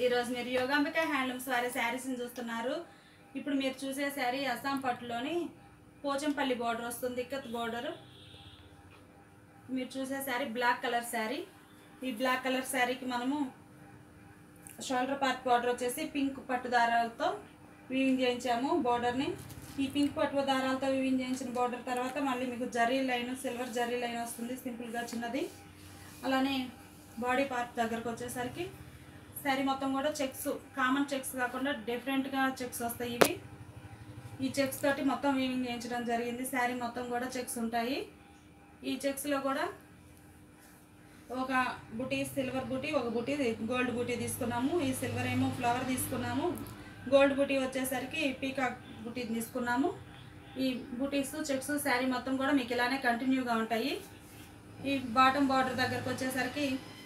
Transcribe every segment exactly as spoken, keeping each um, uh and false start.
ఈరోజు మీరు యోగాంబిక హ్యాండ్లూమ్స్ వారి శారీస్ని చూస్తున్నారు. ఇప్పుడు మీరు చూసే శారీ అస్సాం పట్టులోని పోచంపల్లి బార్డర్ వస్తుంది, ఇక్కత్ బార్డర్. మీరు చూసే శారీ బ్లాక్ కలర్ శారీ. ఈ బ్లాక్ కలర్ శారీకి మనము షోల్డర్ పార్ట్ బార్డర్ వచ్చేసి పింక్ పట్టు దారాలతో వీవింగ్ చేయించాము బార్డర్ని. ఈ పింక్ పట్టు దారాలతో వీవింగ్ చేయించిన బార్డర్ తర్వాత మళ్ళీ మీకు zari line, silver zari line వస్తుంది సింపుల్గా చిన్నది. అలానే బాడీ పార్ట్ దగ్గరకు వచ్చేసరికి శారీ మొత్తం కూడా చెక్స్, కామన్ చెక్స్ కాకుండా డిఫరెంట్గా చెక్స్ వస్తాయి. ఇవి ఈ చెక్స్ తోటి మొత్తం వీవింగ్ చేయించడం జరిగింది. శారీ మొత్తం కూడా చెక్స్ ఉంటాయి. ఈ చెక్స్లో కూడా ఒక బుటీ సిల్వర్ బుటీ, ఒక బుటీ గోల్డ్ బుటీ తీసుకున్నాము. ఈ సిల్వర్ ఏమో ఫ్లవర్ తీసుకున్నాము, గోల్డ్ బుటీ వచ్చేసరికి పీకాక్ బుటీ తీసుకున్నాము. ఈ బుటీస్ చెక్స్ శారీ మొత్తం కూడా మీకు ఇలానే కంటిన్యూగా ఉంటాయి. ఈ బాటమ్ బార్డర్ దగ్గరకు వచ్చేసరికి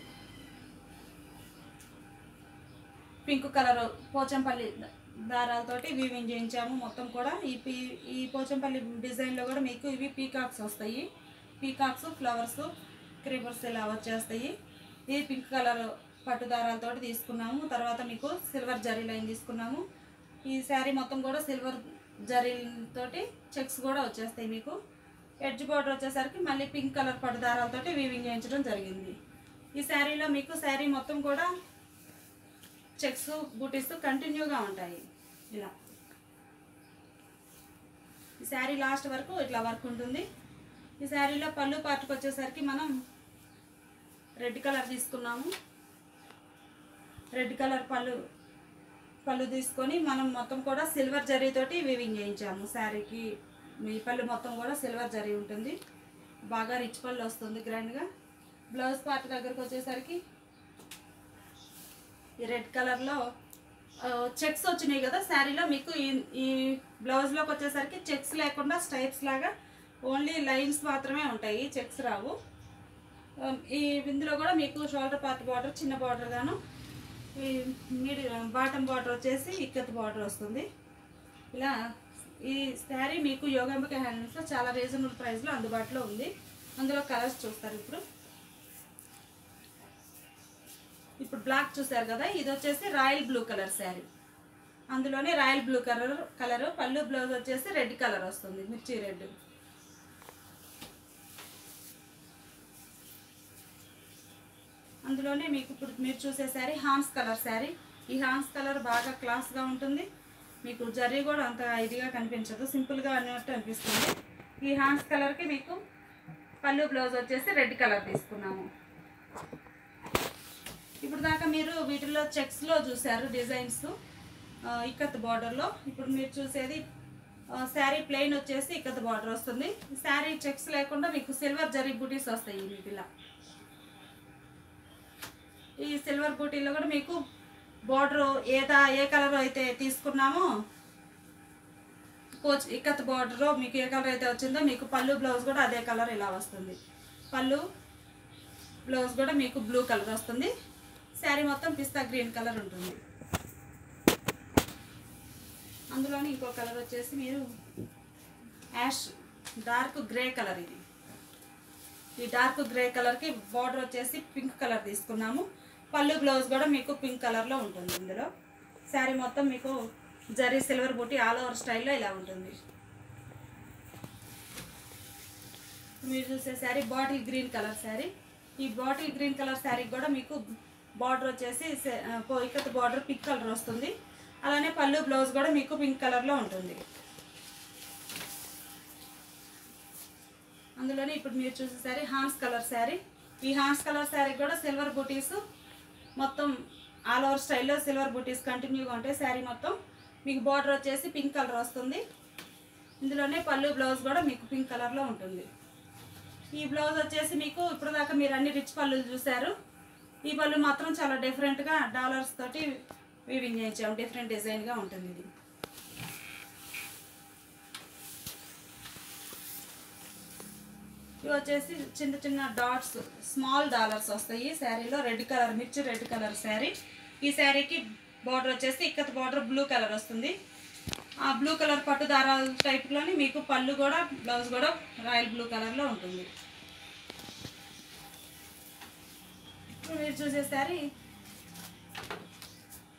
పింక్ కలర్ పోచంపల్లి దారాలతోటి వీవింగ్ చేయించాము మొత్తం కూడా. ఈ పీ ఈ పోచంపల్లి డిజైన్లో కూడా మీకు ఇవి పీకాక్స్ వస్తాయి. పీకాక్స్, ఫ్లవర్స్, క్రీపర్స్ ఇలా వచ్చేస్తాయి. ఇది పింక్ కలర్ పట్టు దారాలతో తీసుకున్నాము. తర్వాత మీకు సిల్వర్ జరీ లైన్ తీసుకున్నాము. ఈ శారీ మొత్తం కూడా సిల్వర్ జరీతోటి చెక్స్ కూడా వచ్చేస్తాయి. మీకు ఎడ్జ్ బార్డర్ వచ్చేసరికి మళ్ళీ పింక్ కలర్ పట్టు దారాలతోటి వీవింగ్ చేయించడం జరిగింది. ఈ శారీలో మీకు శారీ మొత్తం కూడా చెక్స్, బూటీస్ కంటిన్యూగా ఉంటాయి. ఇలా ఈ శారీ లాస్ట్ వరకు ఇట్లా వర్క్ ఉంటుంది. ఈ శారీలో పళ్ళు పార్ట్కి వచ్చేసరికి మనం రెడ్ కలర్ తీసుకున్నాము. రెడ్ కలర్ పళ్ళు పళ్ళు తీసుకొని మనం మొత్తం కూడా సిల్వర్ జరీతోటి వీవింగ్ చేయించాము. శారీకి ఈ పళ్ళు మొత్తం కూడా సిల్వర్ జరీ ఉంటుంది. బాగా రిచ్ పళ్ళు వస్తుంది గ్రాండ్గా. బ్లౌజ్ పార్ట్ దగ్గరకు వచ్చేసరికి ఈ రెడ్ కలర్లో చెక్స్ వచ్చినాయి కదా శారీలో. మీకు ఈ ఈ బ్లౌజ్లోకి వచ్చేసరికి చెక్స్ లేకుండా స్ట్రైప్స్ లాగా ఓన్లీ లైన్స్ మాత్రమే ఉంటాయి, చెక్స్ రావు. ఈ ఇందులో కూడా మీకు షోల్డర్ పార్ట్ బార్డర్ చిన్న బార్డర్ గాను, ఈ మీడి బాటమ్ బార్డర్ వచ్చేసి ఇక్కత్ బార్డర్ వస్తుంది. ఇలా ఈ శారీ మీకు యోగాంబిక హ్యాండ్లూమ్స్లో చాలా రీజనబుల్ ప్రైస్లో అందుబాటులో ఉంది. అందులో కలర్స్ చూస్తారు. ఇప్పుడు ఇప్పుడు బ్లాక్ చూసారు కదా, ఇది వచ్చేసి రాయల్ బ్లూ కలర్ శారీ. అందులోనే royal blue colour colour pallu, blouse వచ్చేసి రెడ్ కలర్ వస్తుంది, మిర్చి రెడ్. అందులోనే మీకు ఇప్పుడు మీరు చూసే శారీ హాన్స్ కలర్ శారీ. ఈ హాన్స్ కలర్ బాగా క్లాస్గా ఉంటుంది. మీకు జరీ కూడా అంత ఇదిగా కనిపించదు, సింపుల్గా అన్నట్టు అనిపిస్తుంది. ఈ హాన్స్ కలర్కి మీకు పళ్ళు, బ్లౌజ్ వచ్చేసి రెడ్ కలర్ తీసుకున్నాము. ఇప్పుడు దాకా మీరు వీటిల్లో చెక్స్లో చూసారు డిజైన్స్ ఇక్కత్ బార్డర్లో. ఇప్పుడు మీరు చూసేది శారీ ప్లెయిన్ వచ్చేసి ఇక్కత్ బార్డర్ వస్తుంది. శారీ చెక్స్ లేకుండా మీకు సిల్వర్ జరీ బూటీస్ వస్తాయి వీటిలో. ఈ సిల్వర్ బూటీలో కూడా మీకు బార్డర్ ఏదా ఏ కలర్ అయితే తీసుకున్నామో పోచ్ ఇక్కత్ బార్డర్లో మీకు ఏ కలర్ అయితే వచ్చిందో మీకు పళ్ళు, బ్లౌజ్ కూడా అదే కలర్ ఇలా వస్తుంది. పళ్ళు, బ్లౌజ్ కూడా మీకు బ్లూ కలర్ వస్తుంది. శారీ మొత్తం పిస్తా గ్రీన్ కలర్ ఉంటుంది. అందులోని ఇంకో కలర్ వచ్చేసి మీరు యాష్ డార్క్ గ్రే కలర్. ఇది ఈ డార్క్ గ్రే కలర్కి బార్డర్ వచ్చేసి పింక్ కలర్ తీసుకున్నాము. పళ్ళు, బ్లౌజ్ కూడా మీకు పింక్ కలర్లో ఉంటుంది. ఇందులో శారీ మొత్తం మీకు zari silver buti all over స్టైల్లో ఇలా ఉంటుంది. మీరు చూసే sari bottle green colour sari. ఈ బాటిల్ గ్రీన్ కలర్ శారీకి కూడా మీకు బార్డర్ వచ్చేసి ఇక్కత్ బార్డర్ పింక్ కలర్ వస్తుంది. అలానే పళ్ళు, బ్లౌజ్ కూడా మీకు పింక్ కలర్లో ఉంటుంది. అందులోనే ఇప్పుడు మీరు చూసే శారీ హాన్స్ కలర్ శారీ. ఈ హాన్స్ కలర్ శారీకి కూడా సిల్వర్ బూటీస్ మొత్తం ఆల్ ఓవర్ స్టైల్లో సిల్వర్ బూటీస్ కంటిన్యూగా ఉంటాయి. శారీ మొత్తం మీకు బార్డర్ వచ్చేసి పింక్ కలర్ వస్తుంది. ఇందులోనే పళ్ళు, బ్లౌజ్ కూడా మీకు పింక్ కలర్లో ఉంటుంది. ఈ బ్లౌజ్ వచ్చేసి మీకు ఇప్పుడు దాకా మీరు అన్ని రిచ్ పళ్ళు చూసారు. ఈ పళ్ళు మాత్రం చాలా డిఫరెంట్గా డాలర్స్ తోటి వీవింగ్ చేయించాము, డిఫరెంట్ డిజైన్గా ఉంటుంది. ఇది ఇవి వచ్చేసి చిన్న చిన్న డాట్స్, స్మాల్ డాలర్స్ వస్తాయి శారీలో. Red colour, mirchi red colour sari. ఈ శారీకి బార్డర్ వచ్చేసి ఇక్కత్ బార్డర్ బ్లూ కలర్ వస్తుంది. ఆ బ్లూ కలర్ పట్టు దారాల టైప్లోని మీకు పళ్ళు కూడా, బ్లౌజ్ కూడా రాయల్ బ్లూ కలర్లో ఉంటుంది. ఇప్పుడు మీరు చూసే sari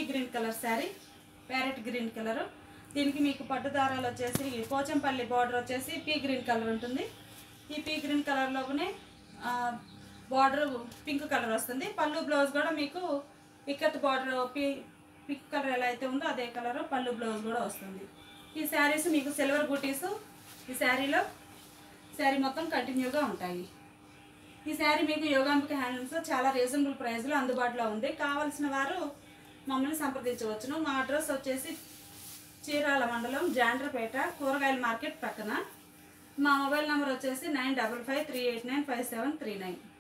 green colour sari, parrot green colour. దీనికి మీకు పట్టు దారాలు వచ్చేసి పోచంపల్లి బార్డర్ వచ్చేసి పీ గ్రీన్ కలర్ ఉంటుంది. ఈ పీ గ్రీన్ కలర్లోనే బార్డర్ పింక్ కలర్ వస్తుంది. పళ్ళు బ్లౌజ్ కూడా మీకు ikat border pea pink colour ఎలా అయితే ఉందో అదే కలర్ పళ్ళు బ్లౌజ్ కూడా వస్తుంది. ఈ శారీస్ మీకు సిల్వర్ బూటీస్ ఈ శారీలో శారీ మొత్తం కంటిన్యూగా ఉంటాయి. ఈ శారీ మీకు యోగాంబిక హ్యాండ్లూమ్స్లో చాలా రీజనబుల్ ప్రైస్లో అందుబాటులో ఉంది. కావాల్సిన వారు మమ్మల్ని సంప్రదించవచ్చును. మా అడ్రస్ వచ్చేసి చీరాల మండలం జాండ్రపేట కూరగాయల మార్కెట్ పక్కన. మా మొబైల్ నెంబర్ వచ్చేసి nine double five three eight nine five seven three nine.